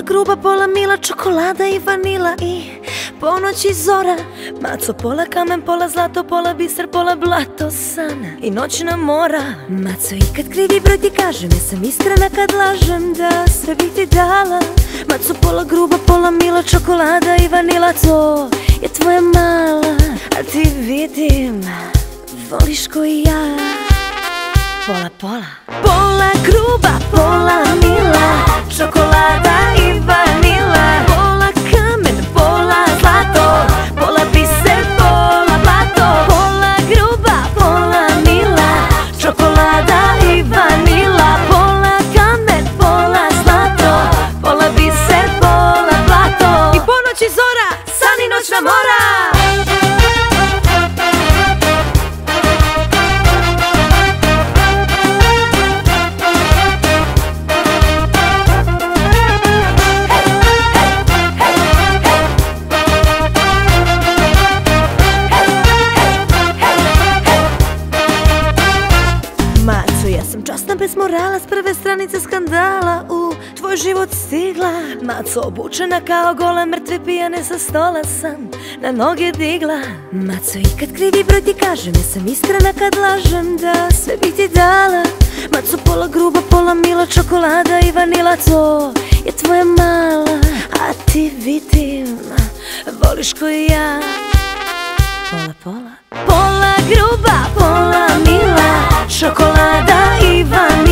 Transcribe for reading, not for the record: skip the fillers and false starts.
Pola gruba, pola mila, čokolada i vanila i ponoć i zora. Maco, pola kamen, pola zlato, pola biser, pola blato, san i noćna mora. Maco, i kad krivi broj ti kažem, ja sam iskrena kad lažem da sve bih ti dala. Maco, pola gruba, pola mila, čokolada i vanila, to je tvoja mala. A ti vidim, voliš ko i ja. Pola, pola. Pola gruba, pola mila, čokolada i vanila. Pola kamen, pola zlato, pola biser, pola blato. Pola gruba, pola mila, čokolada i vanila. Pola kamen, pola zlato, pola biser, pola blato. I ponoć i zora, san i noćna mora. Bez morala, s prve stranice skandala u tvoj život stigla. Maco, obučena kao gola, mrtve pijane sa stola sam na noge digla. Maco, i kad krivi broj ti kažem, ja sam iskrena kad lažem da sve bih ti dala. Maco, pola gruba, pola mila, čokolada i vanila, to je tvoja mala. A ti vidim, voliš ko i ja. Pola, pola. Pola gruba, pola mila, čokolada i vanila.